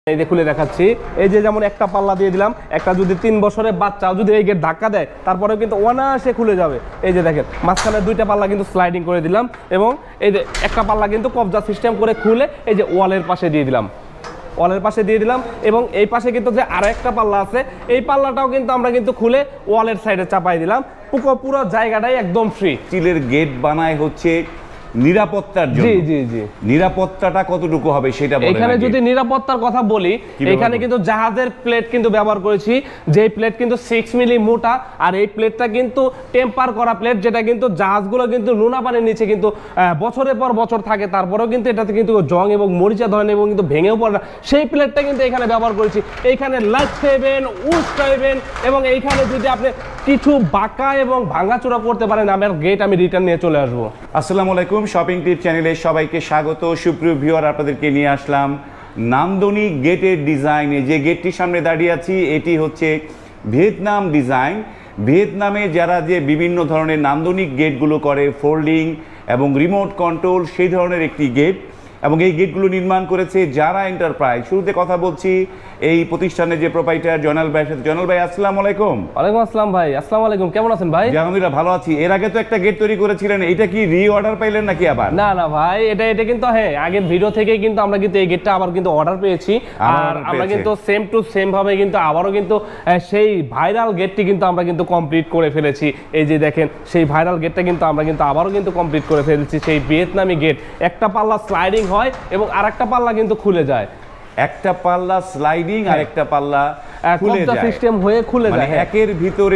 এই যে খুলে দেখাচ্ছি, এই যে যেমন একটা পাল্লা দিয়ে দিলাম, একটা যদি 3 বছরের বাচ্চা যদি এই গেট ধাক্কা দেয় তারপরেও কিন্তু অনায়াসে খুলে যাবে। এই যে দেখেন মাঝখানে দুইটা পাল্লা কিন্তু স্লাইডিং করে দিলাম এবং এই যে একটা পাল্লা কিন্তু কবজা সিস্টেম করে খুলে এই যে ওয়ালের পাশে দিয়ে দিলাম, ওয়ালের পাশে দিয়ে দিলাম এবং এই পাশে কিন্তু যে আরো একটা পাল্লা আছে এই পাল্লাটাও কিন্তু আমরা কিন্তু খুলে ওয়ালের সাইডে চাপাই দিলাম। পুরো জায়গাটাই একদম ফ্রি। স্টিলের গেট বানায় হচ্ছে নিরাপত্তার জন্য। জি জি জি। নিরাপত্তাটা কতটুকু হবে সেটা বলেন। এখানে যদি নিরাপত্তার কথা বলি, এখানে কিন্তু জাহাজের প্লেট কিন্তু ব্যবহার করেছি, যে প্লেট কিন্তু 6 মিলি মোটা, আর এই প্লেটটা কিন্তু টেম্পার করা প্লেট, যেটা কিন্তু জাহাজগুলো কিন্তু নোনা পানির নিচে কিন্তু বছরের পর বছর থাকে, তারপরেও কিন্তু এটাতে কিন্তু জং এবং মরিচা ধরেন এবং কিন্তু ভেঙেও পড়ে না, সেই প্লেটটা কিন্তু এখানে ব্যবহার করেছি। এইখানে লাইট খাইবেন, উস খাইবেন এবং এইখানে যদি আপনি কিছু বাঁকা এবং ভাঙাচোরা করতে পারেন, আমার গেট আমি রিটার্ন নিয়ে চলে আসবো। আসসালামু আলাইকুম, শপিং টিপ চ্যানেলে সবাইকে স্বাগত। সুপ্রিয় ভিউয়ার, আপনাদেরকে নিয়ে আসলাম নান্দনিক গেটের ডিজাইনে। যে গেটটির সামনে দাঁড়িয়ে আছি এটি হচ্ছে ভিয়েতনাম ডিজাইন। ভিয়েতনামে যারা যে বিভিন্ন ধরনের নান্দনিক গেটগুলো করে, ফোল্ডিং এবং রিমোট কন্ট্রোল, সেই ধরনের একটি গেট, এবং এই গেটগুলো নির্মাণ করেছে জারা এন্টারপ্রাইজ। শুরুতে কথা বলছি এই প্রতিষ্ঠানের যে প্রোপাইটার জয়নাল ভাইয়ের সাথে। জয়নাল ভাই, আসসালামু আলাইকুম। ওয়ালাইকুম আসসালাম ভাই। আসসালামু আলাইকুম, কেমন আছেন ভাই? আলহামদুলিল্লাহ ভালো আছি। এর আগে তো একটা গেট তৈরি করেছিলেন, এটা কি রি অর্ডার পাইলেন নাকি আবার? না না ভাই, এটা কিন্তু হ্যাঁ, আগের ভিডিও থেকেই কিন্তু আমরা কিন্তু এই গেটটা আবার কিন্তু অর্ডার পেয়েছি, আর আমরা কিন্তু সেম টু সেম ভাবে কিন্তু আবারও কিন্তু সেই ভাইরাল গেটটি কিন্তু আমরা কিন্তু কমপ্লিট করে ফেলেছি। এই যে দেখেন সেই ভাইরাল গেটটা কিন্তু আমরা কিন্তু আবারও কিন্তু কমপ্লিট করে ফেলেছি। সেই ভিয়েতনামি গেট, একটা পাল্লা স্লাইডিং হয় এবং আরেকটা পাল্লা কিন্তু খুলে যায়। একটা পাল্লা স্লাইডিং আর একটা পাল্লা খুলে যায়, সিস্টেম হয়ে খুলে যায়। একের ভিতরে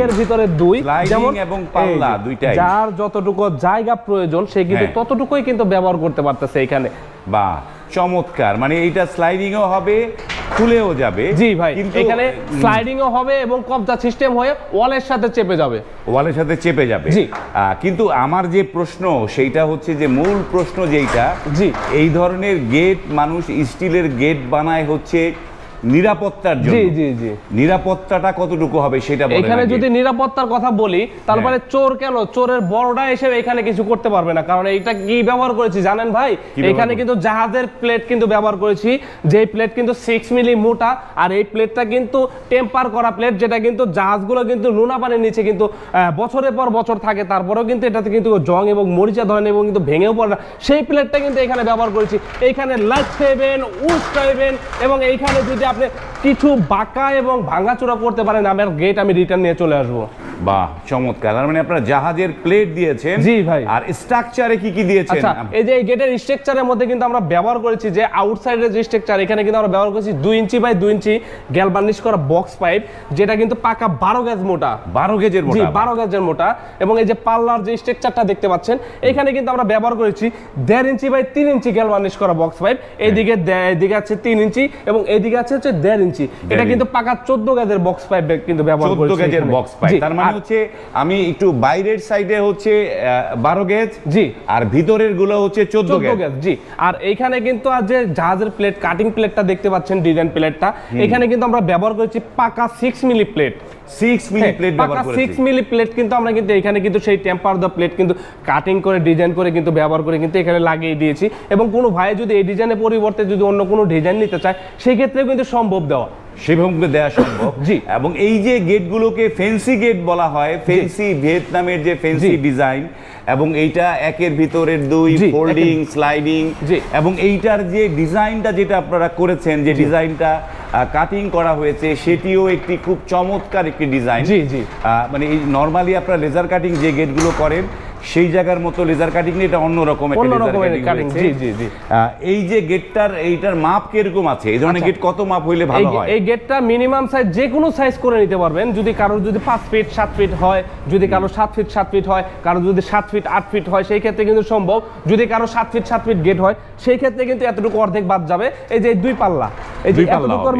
দুই যেমন এবং পাল্লা দুইটাই, যার যতটুকু জায়গা প্রয়োজন সে কিন্তু ততটুকুই কিন্তু ব্যবহার করতে পারতেছে এখানে। বাহ, চমৎকার। মানে এইটা স্লাইডিংও হবে, খুলেও যাবে। জি ভাই, এখানে স্লাইডিংও হবে এবং কবজা সিস্টেম হয়ে ওয়ালের সাথে চেপে যাবে, ওয়ালের সাথে চেপে যাবে। জি। কিন্তু আমার যে প্রশ্ন সেইটা হচ্ছে যে মূল প্রশ্ন যেইটা, জি, এই ধরনের গেট মানুষ স্টিলের গেট বানায় হচ্ছে নিরাপত্তার জন্য। জি জি জি। নিরাপত্তাটা কতটুকু হবে সেটা বলেন। এখানে যদি নিরাপত্তার কথা বলি তারপরে চোর কেন, চোরের বড়টা এসে এখানে কিছু করতে পারবে না, কারণ এইটা কি ব্যবহার করেছি জানেন ভাই? এখানে কিন্তু জাহাজের প্লেট কিন্তু ব্যবহার করেছি, যে প্লেট কিন্তু 6 মিলি মোটা, আর এই প্লেটটা কিন্তু টেম্পার করা প্লেট, যেটা কিন্তু জাহাজগুলো কিন্তু নোনা পানির নিচে কিন্তু বছরের পর বছর থাকে, তারপরেও কিন্তু এটাতে কিন্তু জং এবং মরিচা ধরেন এবং কিন্তু ভেঙেও পড়ে না, সেই প্লেটটা কিন্তু এখানে ব্যবহার করেছি। এইখানে লাইট খাইবেন, উস খাইবেন এবং এইখানে যদি আপনি কিছু বাঁকা এবং ভাঙাচোরা করতে পারেন, আমার গেট আমি রিটার্ন নিয়ে চলে আসবো। বাহ, চমৎকার। মানে আপনারা জাহাজের প্লেট দিয়েছেন। জি ভাই। আর স্ট্রাকচারে কি কি দিয়েছেন? আচ্ছা, এই যে গেটের স্ট্রাকচারের মধ্যে কিন্তু আমরা ব্যবহার করেছি যে আউটসাইডের যে স্ট্রাকচার, এখানে কিন্তু আমরা ব্যবহার করেছি 2 ইঞ্চি বাই 2 ইঞ্চি গ্যালভানিশ করা বক্স পাইপ, যেটা কিন্তু পাকা 12 গেজ মোটা। 12 গেজের মোটা? জি, 12 গেজের মোটা। এবং এই যে পাল্লার যে স্ট্রাকচারটা দেখতে পাচ্ছেন, এখানে কিন্তু আমরা ব্যবহার করেছি 1.5 ইঞ্চি বাই 3 ইঞ্চি গ্যালভানিশ করা বক্স পাইপ। এইদিকে আছে 3 ইঞ্চি এবং এইদিকে আছে 1.5 ইঞ্চি। এটা কিন্তু পাকা 14 গেজের বক্স পাইপ কিন্তু ব্যবহার করেছি। 14 গেজের বক্স পাইপ, তার মানে হচ্ছে আমি একটু বাইরের সাইডে হচ্ছে 12 গেজ, জি, আর ভিতরের গুলো হচ্ছে 14 গেজ। জি। আর এইখানে কিন্তু আজ যে জাহাজের প্লেট কাটিং প্লেটটা দেখতে পাচ্ছেন, ডিজাইন প্লেটটা, এখানে কিন্তু আমরা ব্যবহার করেছি পাকা 6 মিলি প্লেট। 6 মিলি প্লেট ব্যবহার করেছি। 6 মিলি প্লেট কিন্তু আমরা কিন্তু এখানে কিন্তু সেই টেম্পার দা প্লেট কিন্তু কাটিং করে ডিজাইন করে কিন্তু ব্যবহার করে কিন্তু এখানে লাগিয়ে দিয়েছি। এবং কোনো ভাই যদি এই ডিজাইনের পরিবর্তে যদি অন্য কোনো ডিজাইন নিতে চায়, সেই ক্ষেত্রেও কিন্তু সম্ভব দেওয়া, সেভাবে দেওয়া সম্ভব। জি। এবং এই যে গেটগুলোকে ফেন্সি গেট বলা হয়, ফেন্সি ভিয়েতনামের যে ফেন্সি ডিজাইন, এবং এইটা একের ভিতরে 2, ফোল্ডিং, স্লাইডিং, এবং এইটার যে ডিজাইনটা যেটা আপনারা করেছেন, যে ডিজাইনটা কাটিং করা হয়েছে, সেটিও একটি খুব চমৎকার একটি ডিজাইন। জি জি। মানে এই নরমালি আপনারা লেজার কাটিং যে গেটগুলো করেন সেই জায়গার মতো লেজার কাটিং নেই, এটা অন্যরকম একটা লেজার কাটিং। জি জি জি। এই যে গেটটার এইটার মাপ কিরকম আছে? এই ধরনের গেট কত মাপ হইলে ভালো হয়? এই গেটটা মিনিমাম সাইজ যে কোনো সাইজ করে নিতে পারবেন। যদি কারোর যদি 5 ফিট 7 ফিট হয়, যদি কারো 7 ফিট 7 ফিট হয়, কারো যদি 7 ফিট 8 ফিট হয়, সেই ক্ষেত্রে কিন্তু সম্ভব। যদি কারো 7 ফিট 7 ফিট গেট হয়, সেই ক্ষেত্রে কিন্তু এতটুকু অর্ধেক বাদ যাবে। এই যে 2 পাল্লা, এই যে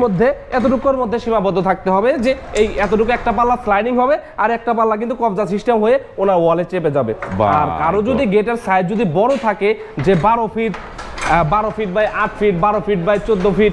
এতটুকুর মধ্যে সীমাবদ্ধ থাকতে হবে, যে এই এতটুকু একটা পাল্লা স্লাইডিং হবে আর একটা পাল্লা কিন্তু কবজা সিস্টেম হয়ে ওনার ওয়ালে চেপে যাবে। আর কারো যদি গেটের সাইজ যদি বড় থাকে, যে 12 feet 12 feet by 8 feet, 12 feet by 14 feet,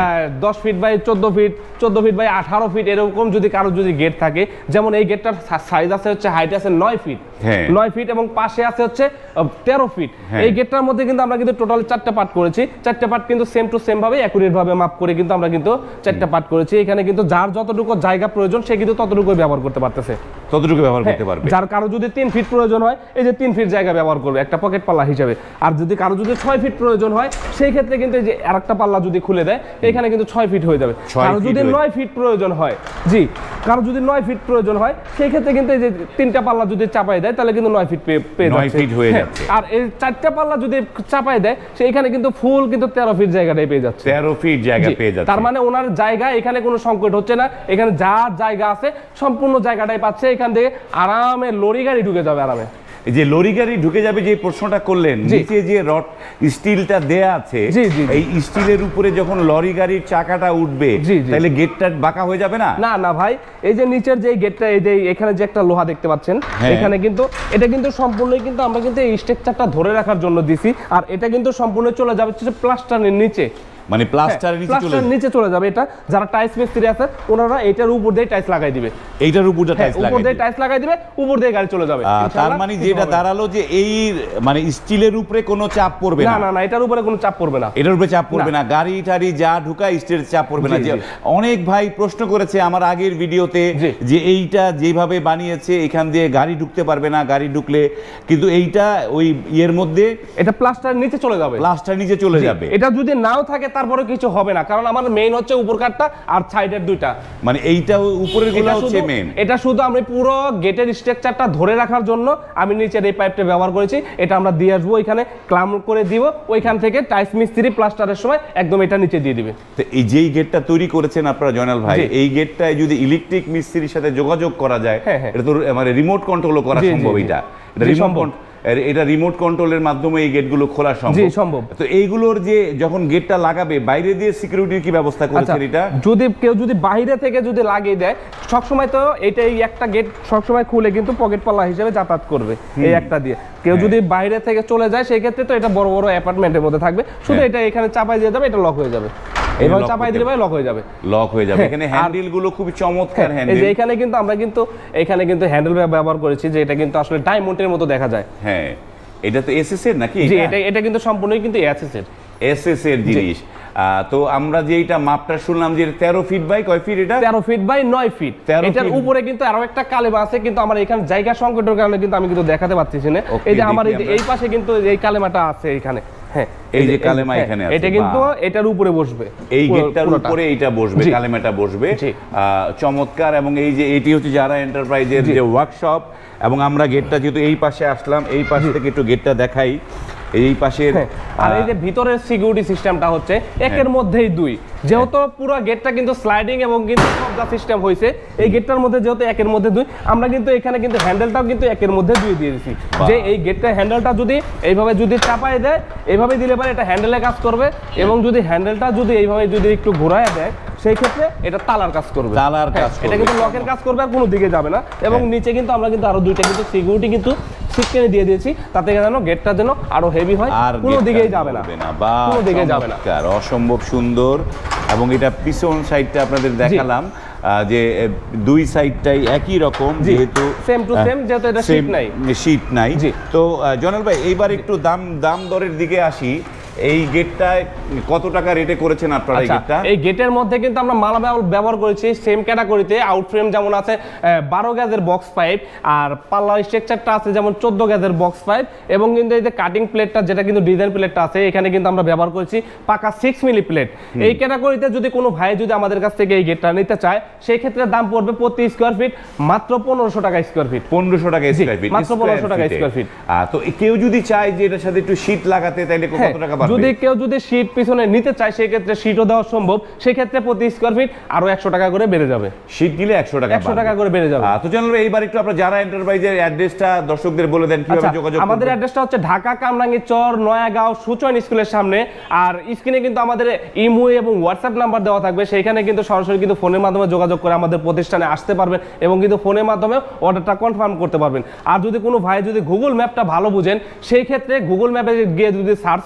10 feet by 14 feet, 14 feet by 18 feet, এরকম যদি কারো যদি গেট থাকে, যেমন এই গেটটার সাইজ আছে হচ্ছে হাইট আছে 9 ফিট, 9 ফিট এবং পাশে আছে হচ্ছে 13 ফিট। এই গেটটার মধ্যে কিন্তু আমরা কিন্তু টোটাল 4টা পার্ট করেছি, 4টা পার্ট কিন্তু সেম টু সেম ভাবে অ্যাকুরেট ভাবে মাপ করে কিন্তু আমরা কিন্তু 4টা পার্ট করেছি। এখানে কিন্তু যার যতটুকু জায়গা প্রয়োজন সে কিন্তু ততটুকু ব্যবহার করতে পারতেছে, ততটুকু ব্যবহার করতে পারবে। যার কারো যদি 3 ফিট প্রয়োজন হয়, এই যে 3 ফিট জায়গা ব্যবহার করবে একটা পকেট পাল্লা হিসেবে। আর যদি কারো যদি 6 ফিট প্রয়োজন হয়, সেই ক্ষেত্রে কিন্তু এই যে আরেকটা পাল্লা যদি খুলে দেয়, এখানে কিন্তু 6 ফিট হয়ে যাবে। কারো যদি 9 ফিট প্রয়োজন হয়, জি, কারো যদি 9 ফিট প্রয়োজন হয়, সেই ক্ষেত্রে কিন্তু এই যে 3টা পাল্লা যদি চাপাই দেয়, তাহলে কিন্তু 9 ফিট পেয়ে যাচ্ছে, 9 ফিট হয়ে যাচ্ছে। আর এই 4টা পাল্লা যদি চাপাই দেয়, সেইখানে কিন্তু ফুল কিন্তু 13 ফিট জায়গাটাই পেয়ে যাচ্ছে, 13 ফিট জায়গা পেয়ে যাচ্ছে। তার মানে ওনার জায়গা এখানে কোনো সংকট হচ্ছে না, এখানে যা জায়গা আছে সম্পূর্ণ জায়গাটাই পাচ্ছে। এখান থেকে আরামে লরি গাড়ি ঢুকে যাবে আরামে। যে লরি গাড়ি ঢুকে যাবে, যে প্রশ্নটা করলেন, নিচে যে রড স্টিলটা দেয়া আছে, এই স্টিলের উপরে যখন লরি গাড়ির চাকাটা উঠবে, তাহলে গেটটা বাঁকা হয়ে যাবে না? না না ভাই, এই যে নিচের যে গেটটা, এই যে এখানে যে একটা লোহা দেখতে পাচ্ছেন, এখানে কিন্তু এটা কিন্তু সম্পূর্ণই কিন্তু আমরা কিন্তু এই স্ট্রাকচারটা ধরে রাখার জন্য দিছি। আর এটা কিন্তু সম্পূর্ণ চলে যাবে প্লাস্টারের নিচে, মানে প্লাস্টারের নিচে চলে যাবে। এটা যারা টাইলস মিস্ত্রি আছে ওনারা এটার উপর দিয়ে টাইলস লাগাই দিবে, এইটার উপর দিয়ে টাইলস লাগাই দিবে, উপর দিয়ে গাড়ি চলে যাবে। তার মানে যেটা দাঁড়ালো যে এই মানে স্টিলের উপরে কোনো চাপ পড়বে না? না না, এটার উপরে কোনো চাপ পড়বে না, এটার উপরে চাপ পড়বে না, গাড়ি টাড়ি যা ঢুকা স্টিলের চাপ পড়বে না। অনেক ভাই প্রশ্ন করেছে আমার আগের ভিডিওতে যে এইটা যেভাবে বানিয়েছে এখান দিয়ে গাড়ি ঢুকতে পারবে না, গাড়ি ঢুকলে, কিন্তু এইটা ওই ইয়ের মধ্যে এটা প্লাস্টার নিচে চলে যাবে, প্লাস্টার নিচে চলে যাবে। এটা যদি নাও থাকে তারপরে কিছু হবে না, কারণ আমার মেইন হচ্ছে উপর কাটটা আর সাইডের দুইটা, মানে এইটা উপরের গুলো হচ্ছে মেইন। এটা শুধু আমি পুরো গেটের স্ট্রাকচারটা ধরে রাখার জন্য আমি নিচের এই পাইপটা ব্যবহার করেছি। এটা আমরা দিয়ে আসবো, ওইখানে ক্লাম করে দিব, ওইখান থেকে টাইলস মিস্ত্রি প্লাস্টারের সময় একদম এটা নিচে দিয়ে দিবে। তো এই যেই গেটটা তৈরি করেছেন আপনারা জয়নাল ভাই, এই গেটটায় যদি ইলেকট্রিক মিস্ত্রির সাথে যোগাযোগ করা যায়, এটা তো মানে রিমোট কন্ট্রোলও করা সম্ভব। এটা রিমোট কন্ট্রোলের মাধ্যমে এই গেটগুলো খোলা সম্ভব। তো এইগুলোর যে যখন গেটটা লাগাবে, বাইরে দিয়ে সিকিউরিটির কি ব্যবস্থা করেছেন? এটা যদি কেউ যদি বাইরে থেকে যদি লাগিয়ে দেয়, সবসময় তো এই একটা গেট সবসময় খুলে কিন্তু পকেট পাল্লা হিসেবে যাতায়াত করবে এই একটা দিয়ে। কেউ যদি বাইরে থেকে চলে যায়, সেই ক্ষেত্রে তো এটা বড় বড় অ্যাপার্টমেন্টের মধ্যে থাকবে, শুধু এটা এখানে চাপাই দিয়ে যাবে, এটা লক হয়ে যাবে। এইভাবে চাপাই দিলে ভাই লক হয়ে যাবে, এখানে হ্যান্ডেল গুলো খুব চমৎকার হ্যান্ডেল। এই যে এখানে কিন্তু আমরা কিন্তু এখানে কিন্তু হ্যান্ডেল ব্যবহার করেছি, যে এটা কিন্তু আসলে ডায়মন্ডের মতো দেখা যায়। হ্যাঁ, এটা তো এসএস এর নাকি? জি, এটা কিন্তু সম্পূর্ণই কিন্তু এসএস এর জিনিস। তো আমরা যে এটা মাপটা শুনলাম যে 13 ফিট বাই কয় ফিট? এটা 13 ফিট বাই 9 ফিট। এটার উপরে কিন্তু আরো একটা কালেমা আছে, কিন্তু আমার এখানে জায়গা সংকটের কারণে কিন্তু আমি কিন্তু দেখাতে পারতেছি না। এই যে আমার এই পাশে কিন্তু এই কালেমাটা আছে এখানে, হ্যাঁ, এই যে কালেমা এখানে আছে, এটা কিন্তু এটার উপরে বসবে, এই গেটটার উপরে এইটা বসবে, কালেমাটা বসবে। চমৎকার। এবং এই যে এটি হচ্ছে যারা এন্টারপ্রাইজের যে ওয়ার্কশপ, এবং আমরা গেটটা যেহেতু এই পাশে আসলাম, এই পাশ থেকে একটু গেটটা দেখাই। এই পাশের আর এই যে ভিতরের সিকিউরিটি সিস্টেমটা হচ্ছে একের মধ্যেই দুই, যেহেতু পুরো গেটটা কিন্তু স্লাইডিং এবং কিন্তু সবদা সিস্টেম হয়েছে, এই গেটটার মধ্যে যেহেতু একের মধ্যে দুই, আমরা কিন্তু এখানে কিন্তু হ্যান্ডেলটাও কিন্তু একের মধ্যে দুই দিয়ে দিয়েছি, যে এই গেটটা হ্যান্ডেলটা যদি এইভাবে যদি চাপায় দেয়, এইভাবে দিলে পরে এটা হ্যান্ডেলে কাজ করবে, এবং যদি হ্যান্ডেলটা যদি এইভাবে যদি একটু ঘোরায় দেয়, সেই ক্ষেত্রে এটা তালার কাজ করবে, এটা কিন্তু লকের কাজ করবে, আর কোনো দিকে যাবে না। এবং নিচে কিন্তু আমরা কিন্তু আরো দুইটা কিন্তু সিকিউরিটি কিন্তু সিটকেনে দিয়ে দিয়েছি, তাতে যেন গেটটা যেন আরো হেভি হয়, কোনো দিকেই যাবে না, কোনো দিকে যাবে না। অসম্ভব সুন্দর। এবং এটা পিছন সাইডটা আপনাদের দেখালাম, যে দুই সাইডটাই একই রকম, যেহেতু সেম টু সেম, যেহেতু এটা শীট নাই। তো জয়নাল ভাই, এইবার একটু দাম দরের দিকে আসি। এই গেটটায় কত টাকা রেটে করেছেন আপনারা? এই গেটটা, এই গেটের মধ্যে কিন্তু আমরা মালা ব্যবহার করেছি সেম ক্যাটাগরিতে। আউট ফ্রেম যেমন আছে 12 গেজের বক্স পাইপ, আর পাল্লার স্ট্রাকচারটা আছে যেমন 14 গেজের বক্স পাইপ, এবং কিন্তু এই যে কাটিং প্লেটটা, যেটা কিন্তু ডিজাইন প্লেটটা আছে, এখানে কিন্তু আমরা ব্যবহার করেছি পাকা 6 মিলি প্লেট। এই ক্যাটাগরিতে যদি কোনো ভাই যদি আমাদের কাছ থেকে এই গেটটা নিতে চায়, সেই ক্ষেত্রে দাম পড়বে প্রতি স্কয়ার ফিট মাত্র 1500 টাকা স্কয়ার ফিট। 1500 টাকা স্কয়ার ফিট, মাত্র 1500 টাকা স্কয়ার ফিট। তো কেউ যদি চায় যে এটার সাথে একটু শীট লাগাতে, তাহলে কত টাকা পাবে? যদি কেউ যদি শীট পিছনে নিতে চায়, সেই ক্ষেত্রে শীটও দেওয়া সম্ভব, সেই ক্ষেত্রে প্রতি স্কয়ার ফিট আরো 100 টাকা করে বেড়ে যাবে। শীট দিলে 100 টাকা করে বেড়ে যাবে। তো জানলো এইবার একটু আপনারা যারা এন্টারপ্রাইজের অ্যাড্রেসটা দর্শকদের বলে দেন, কিভাবে যোগাযোগ করবে? আমাদের অ্যাড্রেসটা হচ্ছে ঢাকা কামরাঙ্গীর চর, নয়াগাঁও সুচয়ন স্কুলের সামনে। আর স্ক্রিনে কিন্তু আমাদের ইমো এবং হোয়াটসঅ্যাপ নাম্বার দেওয়া থাকবে, সেইখানে কিন্তু সরাসরি কিন্তু ফোনের মাধ্যমে যোগাযোগ করে আমাদের প্রতিষ্ঠানে আসতে পারবেন, এবং কিন্তু ফোনের মাধ্যমে অর্ডারটা কনফার্ম করতে পারবেন। আর যদি কোনো ভাই যদি গুগল ম্যাপটা ভালো বুঝেন, সেই ক্ষেত্রে গুগল ম্যাপে গিয়ে যদি সার্চ করেন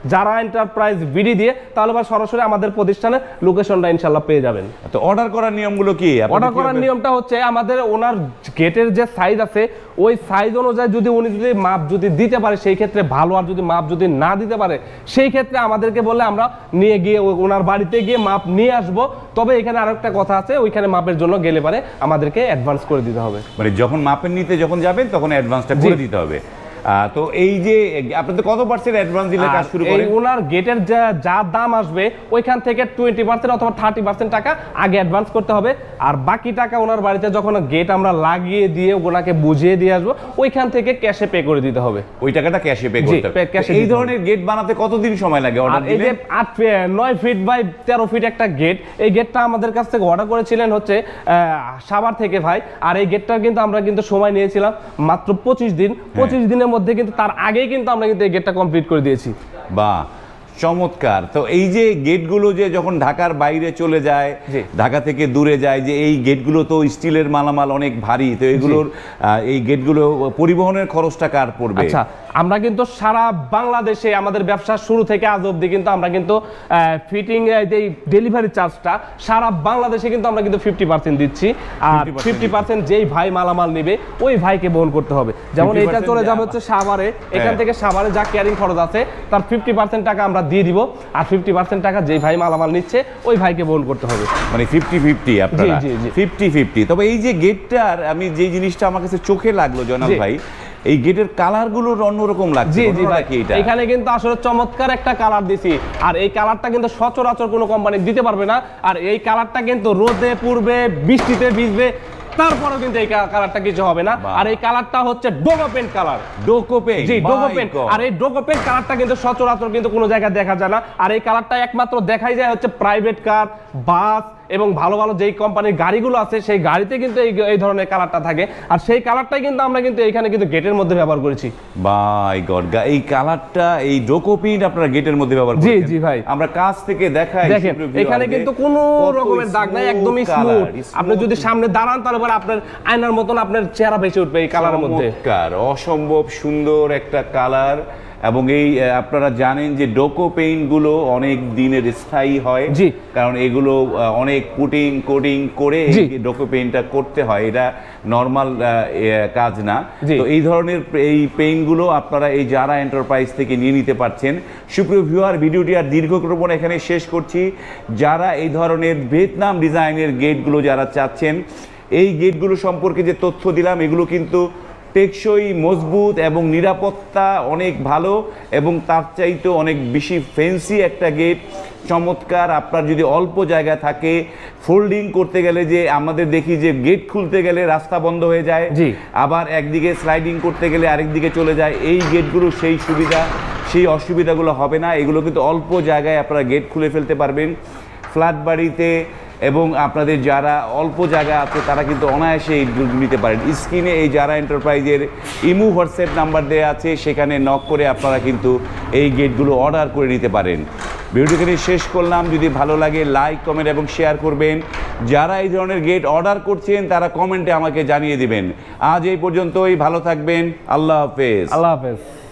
যারা এন্টারপ্রাইজ বিডি দিয়ে, তাহলে বা সরাসরি আমাদের প্রতিষ্ঠানের লোকেশনটা ইনশাআল্লাহ পেয়ে যাবেন। তো অর্ডার করার নিয়মগুলো কি? অর্ডার করার নিয়মটা হচ্ছে আমাদের ওনার গেটের যে সাইজ আছে ওই সাইজ অনুযায়ী যদি উনি যদি মাপ যদি দিতে পারে সেই ক্ষেত্রে ভালো, আর যদি মাপ যদি না দিতে পারে সেই ক্ষেত্রে আমাদেরকে বললে আমরা নিয়ে গিয়ে ওনার বাড়িতে গিয়ে মাপ নিয়ে আসবো। তবে এখানে আরেকটা কথা আছে, ওইখানে মাপের জন্য গেলে পারে আমাদেরকে অ্যাডভান্স করে দিতে হবে। মানে যখন মাপের নিতে যখন যাবেন তখন অ্যাডভান্সটা করে দিতে হবে। তো এই যে আপনাদের কত % অ্যাডভান্স দিলে কাজ শুরু করেন? ওনার গেটের যা দাম আসবে ওইখান থেকে 20% অথবা 30% টাকা আগে অ্যাডভান্স করতে হবে, আর বাকি টাকা ওনার বাড়িতে যখন গেট আমরা লাগিয়ে দিয়ে ওনাকে বুঝিয়ে দিয়ে আসবো ওইখান থেকে ক্যাশে পে করে দিতে হবে। ওই টাকাটা ক্যাশে পে করতে হবে। এই ধরনের গেট বানাতে কতদিন সময় লাগে অর্ডার দিলে? এই যে 9 ফিট বাই 13 ফিট একটা গেট, এই গেটটা আমাদের কাছ থেকে অর্ডার করেছিলেন হচ্ছে সাভার থেকে ভাই। আর এই গেটটা কিন্তু আমরা কিন্তু সময় নিয়েছিলাম মাত্র 25 দিন। 25 দিনের মধ্যে কিন্তু তার আগেই কিন্তু আমরা কিন্তু এই গেটটা কমপ্লিট করে দিয়েছি। বাহ, চমৎকার। তো এই যে গেটগুলো যে যখন ঢাকার বাইরে চলে যায়, ঢাকা থেকে দূরে যায়, যে এই গেটগুলো তো স্টিলের মালামাল অনেক ভারী, তো এগুলোর এই গেটগুলো পরিবহনের খরচটা কার পড়বে? আচ্ছা, আমরা কিন্তু সারা বাংলাদেশে আমাদের ব্যবসা শুরু থেকে আজ অবধি কিন্তু আমরা কিন্তু ফিটিং এই ডেলিভারি চার্জটা সারা বাংলাদেশে কিন্তু আমরা কিন্তু 50% দিচ্ছি, আর 50% যেই ভাই মালামাল নেবে ওই ভাইকে বহন করতে হবে। যেমন এটা চলে যাবে হচ্ছে সাভারে, এখান থেকে সাভারে যা ক্যারিং খরচ আছে তার 50% টাকা আমরা দিয়ে দিব, আর 50% টাকা যেই ভাই মালামাল নিচ্ছে ওই ভাইকে বহন করতে হবে। মানে 50-50 আপনারা? 50-50। তবে এই যে গেটটার আমি যে জিনিসটা আমার কাছে চোখে লাগলো জনাব ভাই, এই গেটের কালারগুলো অন্যরকম লাগছে। জি ভাই, এখানে কিন্তু আসলে চমৎকার একটা কালার দিছি, আর এই কালারটা কিন্তু সচরাচর কোনো কোম্পানি দিতে পারবে না। আর এই কালারটা কিন্তু রোদে পূর্বে বৃষ্টিতে ভিজবে তারপরেও কিন্তু এই কালারটা কিছু হবে না। আর এই কালারটা হচ্ছে ডোগো পেন্ট কালার। ডোগো পেন্ট? জি, ডোগো পেন্ট। আর এই ডোগো পেন্ট কালারটা কিন্তু সচরাচর কিন্তু কোনো জায়গায় দেখা যায় না। আর এই কালারটা একমাত্র দেখাই যায় হচ্ছে প্রাইভেট কার, বাস এবং ভালো ভালো যেই কোম্পানির গাড়িগুলো আছে সেই গাড়িতে কিন্তু এই ধরনের কালারটা থাকে। আর সেই কালারটাই কিন্তু আমরা কিন্তু এখানে কিন্তু গেটের মধ্যে ব্যবহার করেছি। বাই গড, এই কালারটা এই ডোকো পেইন্ট আপনারা গেটের মধ্যে ব্যবহার করেছেন? জি ভাই, আমরা কাছ থেকে দেখাই, দেখেন এখানে কিন্তু কোনো রকমের দাগ নাই, একদমই স্মুথ। আপনি যদি সামনে দাঁড়ান তাহলে পরে আপনার আয়নার মতন আপনার চেহারা ভেসে উঠবে এই কালারের মধ্যে। অসম্ভব সুন্দর একটা কালার। এবং এই আপনারা জানেন যে ডোকো পেইন্টগুলো অনেক দিনের স্থায়ী হয়, কারণ এগুলো অনেক কোটিং করে ডোকো পেইন্টটা করতে হয়, এটা নর্মাল কাজ না। তো এই ধরনের এই পেইন্টগুলো আপনারা এই জারা এন্টারপ্রাইজ থেকে নিয়ে নিতে পারছেন। সুপ্রিয় ভিউয়ার, ভিডিওটি আর দীর্ঘ করব না, এখানে শেষ করছি। যারা এই ধরনের ভিয়েতনাম ডিজাইনের গেটগুলো যারা চাচ্ছেন, এই গেটগুলো সম্পর্কে যে তথ্য দিলাম এগুলো কিন্তু টেকসই, মজবুত এবং নিরাপত্তা অনেক ভালো, এবং তার চাইতে অনেক বেশি ফ্যান্সি একটা গেট। চমৎকার। আপনার যদি অল্প জায়গা থাকে, ফোল্ডিং করতে গেলে যে আমাদের দেখি যে গেট খুলতে গেলে রাস্তা বন্ধ হয়ে যায়, আবার একদিকে স্লাইডিং করতে গেলে আরেক দিকে চলে যায়, এই গেটগুলো সেই সুবিধা সেই অসুবিধাগুলো হবে না। এগুলো কিন্তু অল্প জায়গায় আপনারা গেট খুলে ফেলতে পারবেন। ফ্ল্যাট বাড়িতে এবং আপনাদের যারা অল্প জায়গা আছে তারা কিন্তু অনায়াসে এই নিতে পারেন। স্ক্রিনে এই যারা এন্টারপ্রাইজের ইমো হোয়াটসঅ্যাপ নাম্বার দেওয়া আছে, সেখানে নক করে আপনারা কিন্তু এই গেটগুলো অর্ডার করে নিতে পারেন। ভিডিওটি শেষ করলাম। যদি ভালো লাগে লাইক, কমেন্ট এবং শেয়ার করবেন। যারা এই ধরনের গেট অর্ডার করছেন তারা কমেন্টে আমাকে জানিয়ে দিবেন। আজ এই পর্যন্তই, ভালো থাকবেন। আল্লাহ হাফেজ। আল্লাহ হাফেজ।